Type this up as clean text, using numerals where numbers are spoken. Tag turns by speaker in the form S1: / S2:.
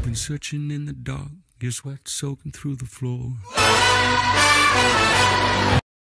S1: been searching in the dark, your sweat soaking through the floor.